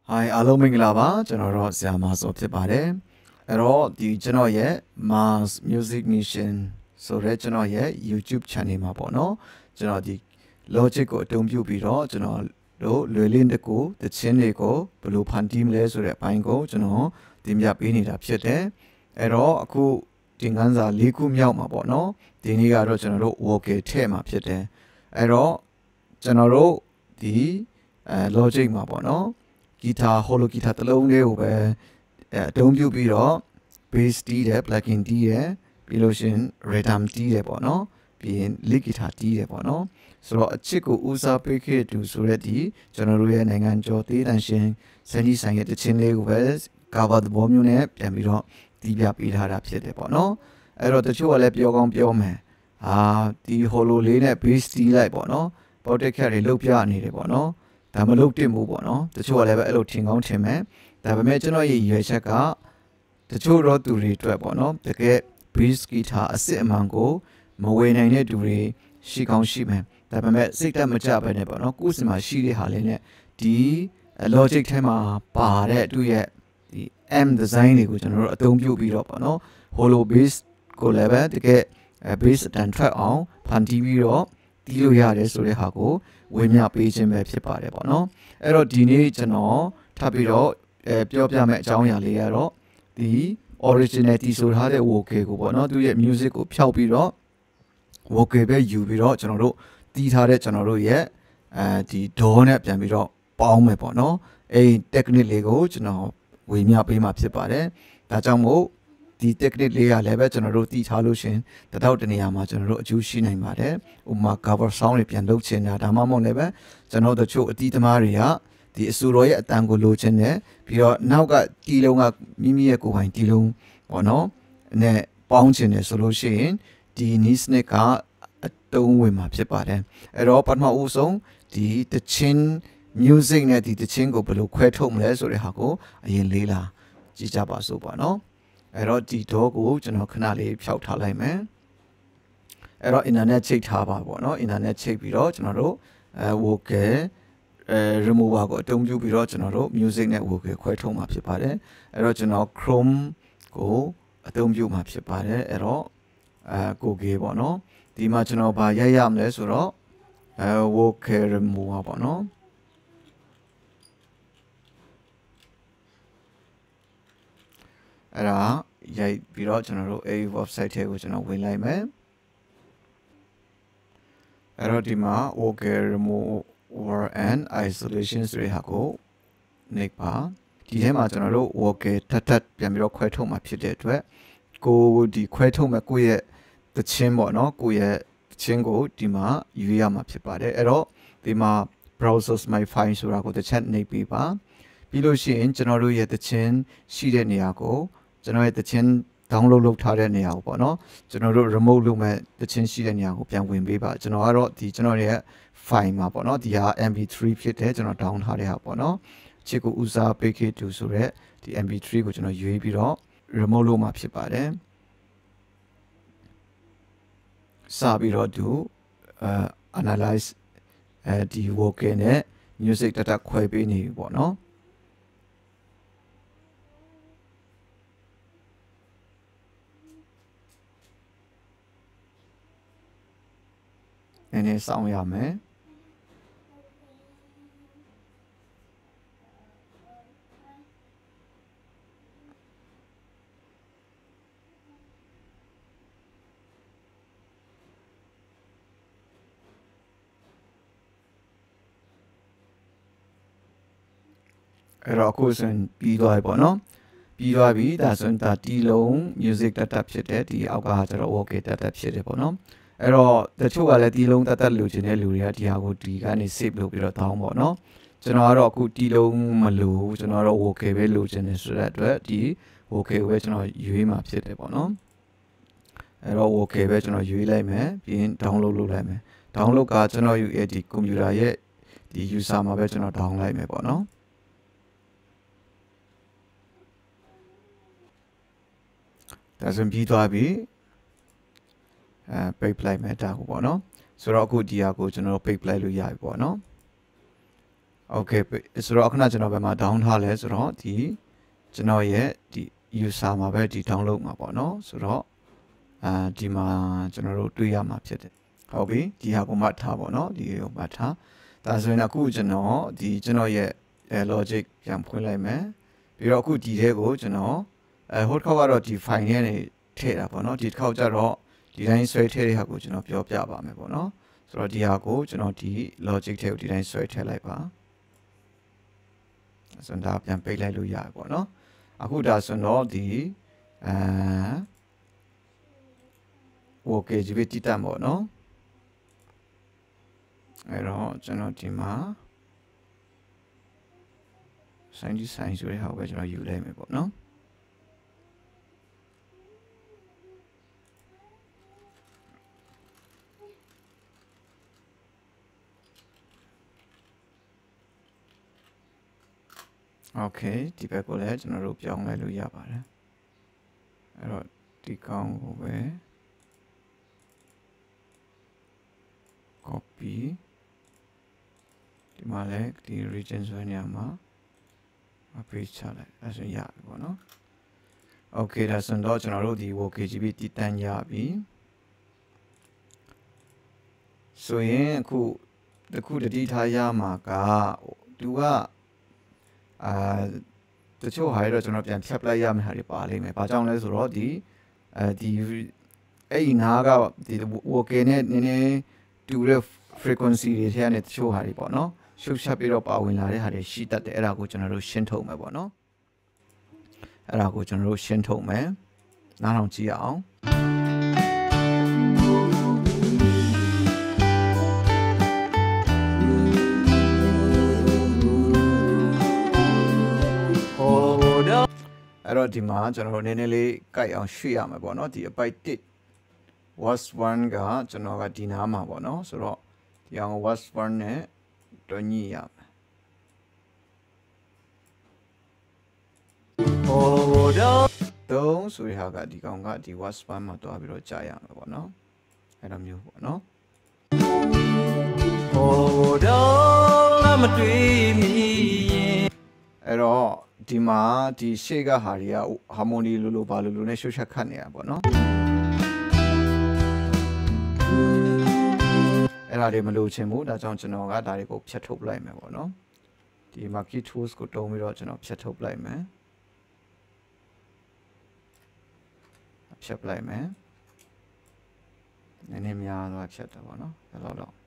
Hi, hello, Minglava. General Siamas of the Bade. Ero, the general ye, Mars Music Mission. So, regional ye, YouTube channel mabono. General the logic or don't you be raw, general low, Lulin the go, the chin go, blue pantim les or a pine go, general, dim yap in it up shete. Ero, aku tinganza likum yaw mabono, diniga general walk a tema shete. Ero, general the logic mabono. Guitar, hollow guitar, the long way, don't you be raw, bass D, black in D, below rhythm D, bono, being lick guitar D, bono. So a chico usa picket to sureti, generally and anjo, and shin, sandy sang at the chin leg wells, cover the bomb unit, and we don't deep it had up yet, bono. I wrote the show lep your pure man. Ah, the hollow lane, bass D, like bono, but they carry loop ya need bono. ဒါမလုပ်တင်ဘူးပေါ့နော်တချို့ကလည်းပဲအဲ့လိုထင်ကောင်းထင်မယ်ဒါပေမဲ့ကျွန်တော်ရဲ့ရွေးချက်ကတချို့တော့သူတွေအတွက်ပေါ့နော်တကယ် bass guitar အစစ်အမှန်ကိုမဝေနိုင်တဲ့သူတွေရှိကောင်းရှိမယ်ဒါပေမဲ့စိတ်တက်မကြပဲနဲ့ပေါ့နော်ကိုယ်စမှာရှိတဲ့ဟာလေးနဲ့ဒီ logic ထဲမှာပါတဲ့သူရဲ့ဒီ M design တွေကိုကျွန်တော်တို့အသုံးပြုပြီးတော့ပေါ့နော် hollow bass ကိုလည်းပဲတကယ် bass အတန်ထွက်အောင်ဖန်တီးပြီးတော့တီးလို့ရတယ်ဆိုတဲ့ဟာကိုဝေမျှပေးခြင်းပဲဖြစ်ပါတယ်ပေါ့နော်အဲ့တော့ဒီနေ့ကျွန်တော်ထပ်ပြီးတော့ပြောပြမယ့်အကြောင်းအရာလေးကတော့ဒီ originality ဆိုထားတဲ့ vocal ကိုပေါ့နော်သူရဲ့ music ကိုဖျောက်ပြီးတော့ vocal ပဲယူပြီးတော့ကျွန်တော်တို့တီးထားတဲ့ကျွန်တော်တို့ရဲ့ဒီ DAW နဲ့ပြန်ပြီးတော့ပေါင်းမယ်ပေါ့နော်အဲ့ technique လေးကိုကျွန်တော်ဝေမျှပေးမှာဖြစ်ပါတယ်ဒါကြောင့်မို့ဒီ technique လေးရလည်းပဲကျွန်တော်တို့တည်ထားလို့ရှင်တတော့တနေရာမှာကျွန်တော်တို့အကျိုးရှိနိုင်ပါတယ်ဥပမာ cover sound တွေပြန်လုပ်ချင်တာဒါမှမဟုတ်လည်းပဲကျွန်တော်တို့ချို့အတီးသမားတွေကဒီအဆူတော်ရဲ့အတန်ကိုလိုချင်တယ်ပြီးတော့နောက်ကတီလုံးကမိမိရဲ့ကိုယ်ပိုင်တီလုံးပေါ့နော်နဲ့ပေါင်းချင်တယ်ဆိုလို့ရှိရင်ဒီ knee snake ကအတုံးဝင်မှာဖြစ်ပါတယ်အဲ့တော့ပထမဦးဆုံးဒီတချင်း music နဲ့ဒီတချင်းကိုဘယ်လိုခွဲထုတ်မလဲဆိုတဲ့ဟာကိုအရင်လေးလာကြည့်ကြပါစို့ပါနော်အဲ့တော့ဒီ DAW ကိုကျွန်တော်ခဏလေးဖြောက်ထားလိုက်မယ်အဲ့တော့ internet ချိတ်ထားပါပေါ့နော် internet ချိတ်ပြီးတော့ကျွန်တော်တို့vocal remover ကိုအသုံးပြုပြီးတော့ကျွန်တော်တို့ music နဲ့ vocal ခွဲထုတ်မှာဖြစ်ပါတယ်အဲ့တော့ကျွန်တော် Chrome ကိုအသုံးပြုမှာဖြစ်ပါတယ်အဲ့တော့Google ပေါ့နော်ဒီမှာကျွန်တော်ဗာရိုက်ရမလဲဆိုတော့ vocal remover ပေါ့နော်အဲ့ဒါရိုက်ပြီးတော့ကျွန်တော်တို့အဲ့ website ထဲကိုကျွန်တော်ဝင်လိုက်မယ်အဲ့တော့ဒီမှာ vocal remover and isolation ဆိုတဲ့ဟာကိုနှိပ်ပါဒီထဲမှာကျွန်တော်တို့ vocal ထပ်ပြန်ပြီးတော့ခွဲထုတ်မှာဖြစ်တဲ့အတွက်ကိုဒီခွဲထုတ်မဲ့ကိုယ့်ရဲ့တခြင်းပေါ့နော်ကိုယ့်ရဲ့တခြင်းကိုဒီမှာရွေးရမှာဖြစ်ပါတယ်အဲ့တော့ဒီမှာ browsers my file ဆိုတာကိုတစ်ချက်နှိပ်ပေးပါပြီးလို့ရှိရင်ကျွန်တော်တို့ရဲ့တခြင်းရှိတဲ့နေရာကိုကျွန်တော်ရဲ့တခြင်း download လုပ်ထားတဲ့နေရာကိုပေါ့နော်ကျွန်တော်တို့ remote လုပ်မဲ့တခြင်းရှိတဲ့နေရာကိုပြန်ဝင်ပေးပါကျွန်တော်ကတော့ဒီကျွန်တော်ရဲ့ file မှာပေါ့နော်ဒီဟာ mp3 ဖြစ်တယ်ကျွန်တော် down ထားတဲ့ဟာပေါ့နော်ချစ်ကိုဦးစားပေးခဲ့တူဆိုရက်ဒီ mp3 ကိုကျွန်တော်ရွေးပြီးတော့ remote လုပ်မှာဖြစ်ပါတယ်စပြီးတော့သူanalyze ဒီ vocal နဲ့ music တခွဲပေးနေပြီပေါ့နော်နည်းနည်းစောင့်ရမယ်အဲ့တော့အခုဆိုရင်ပြီးသွားပြီပေါ့နော်ပြီးသွားပြီဒါဆိုရင်ဒါတီလုံး music တဖြစ်တယ်ဒီအောက်ကကျတော့ vocal တဖြစ်တယ်ပေါ့နော်အဲ့တော့တချို့ကလည်းတီလုံးတလိုချင်တဲ့လူတွေကဒီဟာကိုဒီကနေ save လုပ်ပြီးတော့တောင်းပေါ့နော်ကျွန်တော်ကတော့အခုတီလုံးမလိုကျွန်တော်တော့ vocal ပဲလိုချင်တယ်ဆိုတဲ့အတွက်ဒီ vocal ကိုပဲကျွန်တော်ရွေးမှာဖြစ်တယ်ပေါ့နော်အဲ့တော့ vocal ပဲကျွန်တော်ရွေးလိုက်မယ်ပြီးရင် download လုပ်လိုက်မယ် download ကကျွန်တော်ရဲ့ဒီ computer ရဲ့ဒီ user မှာပဲကျွန်တော် down လိုက်မယ်ပေါ့နော်ဒါဆိုပြီးသွားပြီပိတ်လိုက်မယ်ဒါကိုပေါ့နော်ဆိုတော့အခုဒီဟာကိုကျွန်တော်ပိတ်လိုက်လို့ရပြီပေါ့နော် Okay ဆိုတော့အခုနကျွန်တော်ဘယ်မှာ down ထားလဲဆိုတော့ဒီကျွန်တော်ရဲ့ဒီ user မှာပဲဒီ download မှာပေါ့နော်ဆိုတော့ဒီမှာကျွန်တော်တို့တွေ့ရမှာဖြစ်တယ်ဟုတ်ပြီဒီဟာကိုမှတ်ထားပေါ့နော်ဒီကိုမှတ်ထားဒါဆိုရင်အခုကျွန်တော်ဒီကျွန်တော်ရဲ့ logic ပြန်ဖွင့်လိုက်မယ်ပြီးတော့အခုဒီထဲကိုကျွန်တော်ဟိုတစ်ခေါက်ကတော့ဒီ file နဲ့ထည့်တာပေါ့နော်ဒီတစ်ခေါက်ကျတော့ဒီတိုင်းဆွဲထည့်တဲ့ဟာကိုကျွန်တော်ပြောပြပါမယ်ပေါ့နော်ဆိုတော့ဒီဟာကိုကျွန်တော်ဒီ logic ထဲကိုဒီတိုင်းဆွဲထည့်လိုက်ပါဆိုတော့ဒါပြန်ပိတ်လိုက်လို့ရတယ်ပေါ့နော်အခုဒါဆိုတော့ဒီokay ဒီပဲတိတတ်ပေါ့နော်အဲ့တော့ကျွန်တော်ဒီမှာဆိုင်ဆိုတဲ့ဟာကိုပဲကျွန်တော်ယူလိုက်မယ်ပေါ့နော်โอเคဒီဘက်ကိုလည်းကျွန်တော်တို့ပြောင်းလိုက်လို့ရပါတယ်အဲ့တော့ဒီကောင်ကိုပဲ copy ဒီမှာလည်းဒီ region ဆိုတဲ့နေရာမှာ paste ချလိုက်အဲ့ဆိုရပြီပေါ့နော်โอเคဒါဆိုတော့ကျွန်တော်တို့ဒီ vocalist တည်တန်းရပြီဆိုရင်အခုတခုတတိထားရမှာကသူကတချို့ဟာတွေတော့ကျွန်တော်ပြန်ဖြတ်ပလိုက်ရမယ့်ဟာတွေပါလိမ့်မယ်။ဘာကြောင့်လဲဆိုတော့ဒီအဲ့ဒီနားကဒီ vocal နဲ့နည်းနည်းတူတဲ့ frequency တွေထဲကနေတချို့ဟာတွေပေါ့နော်။ရှုပ်ချက်ပြီးတော့ပါဝင်လာတဲ့ဟာတွေရှိတတ်တယ်အဲ့ဒါကိုကျွန်တော်တို့ရှင်းထုတ်မယ်ပေါ့နော်။အဲ့ဒါကိုကျွန်တော်တို့ရှင်းထုတ်မယ်။နားထောင်ကြည့်ရအောင်။အဲ့တော့ဒီမှာကျွန်တော်တို့နည်းနည်းလေးကြိုက်အောင်ရွှေ့ရမယ်ပေါ့နော်ဒီအပိုက်1 was 1ကကျွန်တော်ကဒီနားမှာပေါ့နော်ဆိုတော့ဒီအောင် was 1နဲ့တွညှိရမယ်3ဆိုရဟာကဒီကောင်ကဒီ was 1မှာတွားပြီးတော့ကြာရမယ်ပေါ့နော်အဲ့လိုမျိုးပေါ့နော်အဲ့တော့ဒီမှာဒီရှေ့ကဟာတွေက harmony လိုဘာလိုနဲ့ရှုပ်ချက်ခတ်နေတာပေါ့နော်အဲ့ဒါတွေမလိုချင်ဘူးဒါကြောင့်ကျွန်တော်ကဒါတွေကိုဖြတ်ထုတ်လိုက်မယ်ပေါ့နော်ဒီ marquee tools ကိုတုံးပြီးတော့ကျွန်တော်ဖြတ်ထုတ်လိုက်မယ်ဖြတ်လိုက်မယ်နည်းနည်းများတော့ဖြတ်တယ်ပေါ့နော်အဲ့လိုတော့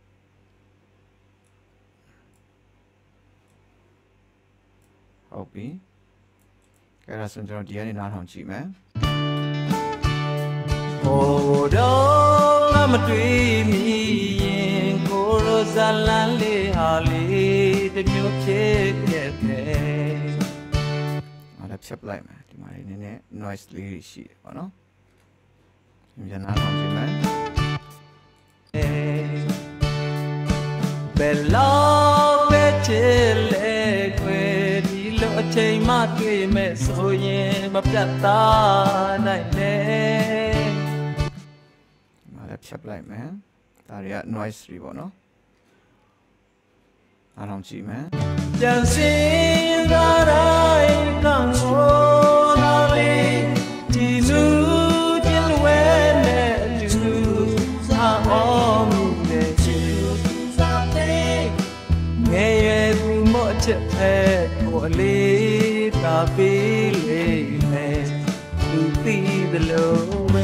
ဟုတ်ပြီအဲ့ဒါဆိုကျွန်တော်ဒီကနေနားထောင်ကြည့်မယ်ဟိုတော့မတွေ့မိရင်ကိုရိုဇာလန်လေးဟာလေးတမျိုးဖြစ်ခဲ့တယ်အဲ့ဒါဖြတ်လိုက်မယ်ဒီမှာနည်းနည်း noise လေးရှိတယ်ပေါ့နော်ဒီပြန်နားထောင်ကြည့်မယ်ဘယ်လောက်ပဲချစ်လဲခွေအချိန်မှတွေ့မဲ့ဆိုရင်မပြတ်သားနိုင်လေ။မာလည်းဖြတ်လိုက်မယ်။ဒါတွေက noise တွေပေါ့နော်။အားလုံးကြည့်မယ်။ပြန်စင်သာတိုင်းကံကိုလာလေဒီလူချင်းဝဲနဲ့တူစာအောင်နဲ့ချီစာတဲ့ငယ်ရွယ်သူမို့အချက်ဖဲကိုအလေးတာပေးလေမယ်လူသိသလိုပဲ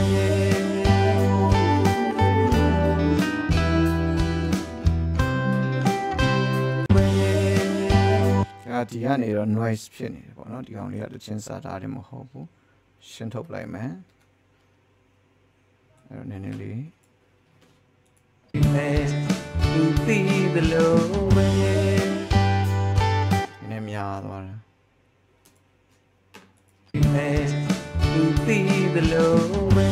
ဒီကနေတော့ noise ဖြစ်နေတယ်ပေါ့နော်ဒီကောင်လေးကတချင်းစားတာတယ်မဟုတ်ဘူးရှင်းထုတ်လိုက်မယ်အဲ့တော့နည်းနည်းလေးလူသိသလိုပဲနည်းများသွားတယ်လူသိသလိုပဲ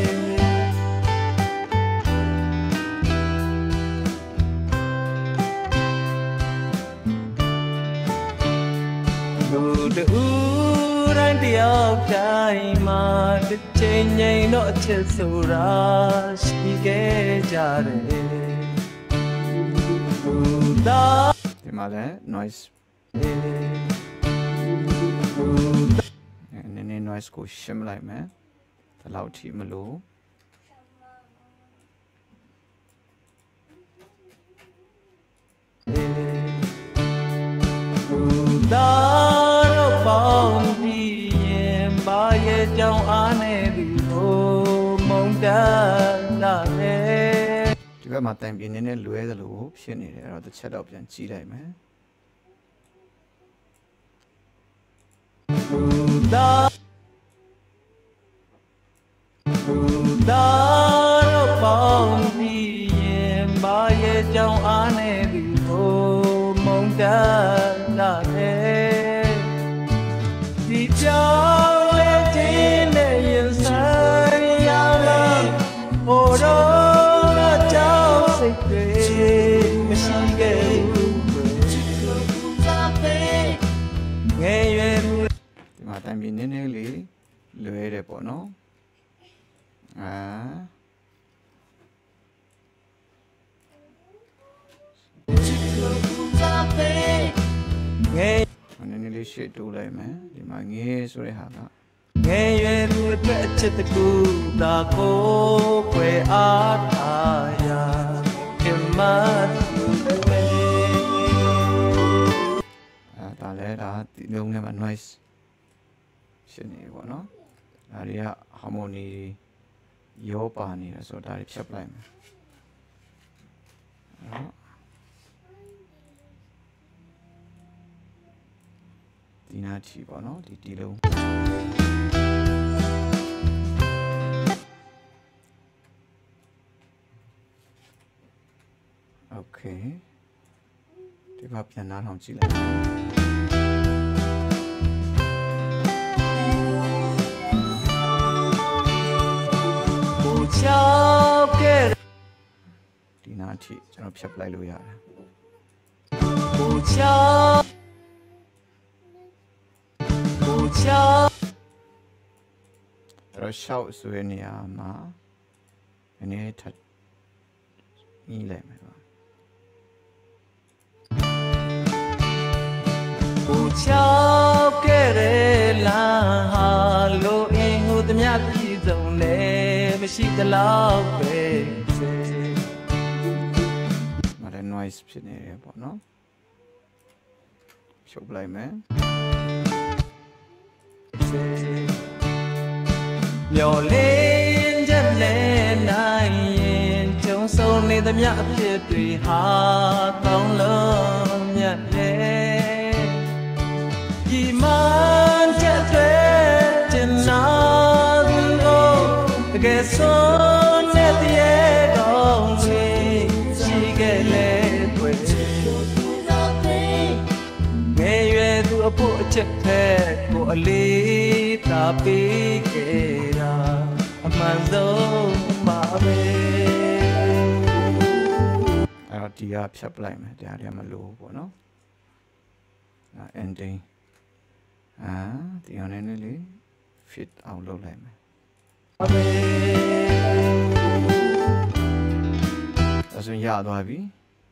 တူတိုင်းတယောက်တိုင်းမှာတစ်ချိန်ငိမ်တော့အချစ်ဆိုတာရှိခဲ့ကြတယ်လူသားဒီမှာလဲ noise နည်းနည်း noise ကိုရှင်းလိုက်မယ်ဒီလောက်ထိမလို့ဒါတော့ပေါင်းပြီးရင်ဘာရဲ့ကြောင့်အားနေပြီဟိုမုန်တလာလေဒီဘက်မှာတိုင်ပြင်းနေလွဲသလိုဖြစ်နေတယ်အဲ့တော့တစ်ချက်တော့ပြန်ကြည့်လိုက်မယ်ဒါတော့ပေါင်းပြီးရင်ဘာရဲ့ကြောင့်အားနေပြီဟိုမုန်တလာလေဒီကြောင့်လေတင်းနဲ့ရင်ဆိုင်ရလာဟိုတော့ကြောင့်စိတ်တွေမရှိခဲ့ဘူးငယ်ရွယ်ဒီမှာတိုင်ပြင်းနေလေးလွဲတယ်ပေါ့နော်ငယ်နည်းနည်းလေးရှေ့တိုးလိုက်မယ်ဒီမှာငယ်ဆိုတဲ့ဟာကငယ်ရွယ်သူအတွက်အချစ်တကူသာကိုွယ်အားထားရာအမတ်ဒါလည်းဒါဒီလုံးထဲမှာ noise ဖြစ်နေပေါ့နော်ဒါတွေက harmony ရောပါနေတယ်ဆိုတော့ဒါတွေဖြတ်ပလိုက်မယ်ဒီနာချီပေါ့နော်ဒီလုံး Okay ဒီမှာပြန်နားထောင်ကြည့်လိုက်ချောက်ခဲ့ဒီနာအထိကျွန်တော်ဖြတ်ပလိုက်လို့ရတယ်ကိုချောက်အဲ့တော့ရှောက်ဆိုတဲ့နေရာမှာနည်းနည်းထပ်ညီးလိုက်မယ်ပါကိုချောက်ခဲ့တဲ့လမ်းဟာလိုအင်းဟိုသမျှပြည်စုံနေမရှိသလောက်ပဲမရ noise ဖြစ်နေတယ်ပေါ့နော်ဖြုတ်လိုက်မယ်မျောလင်းချက်နဲ့နိုင်ရင်ကြုံဆုံနေသမျှအဖြစ်တွေဟာကောင်းလုံးမြတ်လေဒီမှချက်တွေကျင်နာတကယ်ဆုံးတဲ့တရေကောင်းလေးရှိခဲ့လေတွေ့ငယ်ရွယ်သူအဖို့အချက်ဖက်ကိုအလေးသာပေးခဲ့တာအမှန်ဆုံးပါပဲအဲ့တော့ဒီကဖြတ်ပလိုက်မယ်တရားမလို့ပေါ့နော်ending ဒီအောင်နေလေး fit အောင်လုပ်လိုက်မယ်ဒါဆိုရသွားပြီ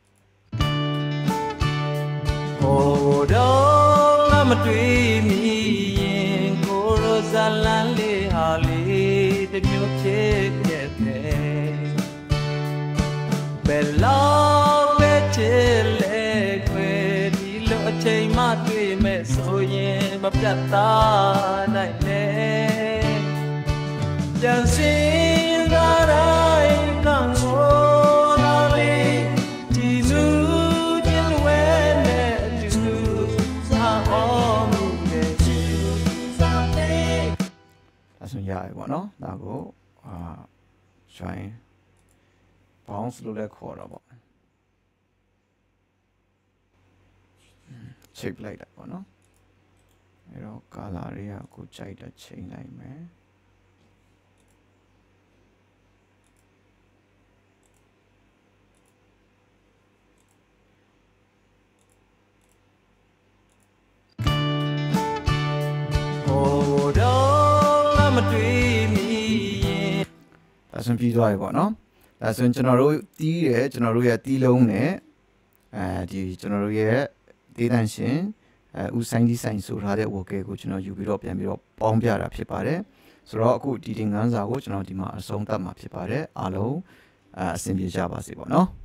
ဟိုတော့ငါမတွေ့မိရင်ကိုရိုဇာလန်လေးဟာလေးတစ်မျိုးဖြစ်ခဲ့တယ်ဘယ်လောက်ပဲချစ်လဲခွေဒီလိုအချိန်မှတွေ့မဲ့ဆိုရင်မပြတ်သားနိုင်နဲ့ကြံစည်သာတိုင်းကံကိုလာလေဒီလူချင်းဝဲနဲ့တူစာအောင်နဲ့စာတဲ့ဒါဆိုရပြီပေါ့နော်ဒါကိုjoin bounce လို့လည်းခေါ်တော့ပေါ့ချိန်လိုက်တာပေါ့နော်အဲ့တော့ color တွေကကိုကြိုက်တဲ့ချိန်လိုက်မယ်ဒါဆိုပြီးသွားပြီပေါ့နော်ဒါဆိုကျွန်တော်တို့တီးတယ်ကျွန်တော်တို့ရဲ့တီးလုံးနဲ့ဒီကျွန်တော်တို့ရဲ့ဒေသရှင်ဦးဆိုင်ဒီဆိုင်ဆိုထားတဲ့ vocal ကိုကျွန်တော်ယူပြီးတော့ပြန်ပြီးတော့ပေါင်းပြတာဖြစ်ပါတယ်ဆိုတော့အခုဒီသင်ခန်းစာကိုကျွန်တော်ဒီမှာအဆုံးသတ်မှာဖြစ်ပါတယ်အားလုံးအဆင်ပြေကြပါစေပေါ့နော်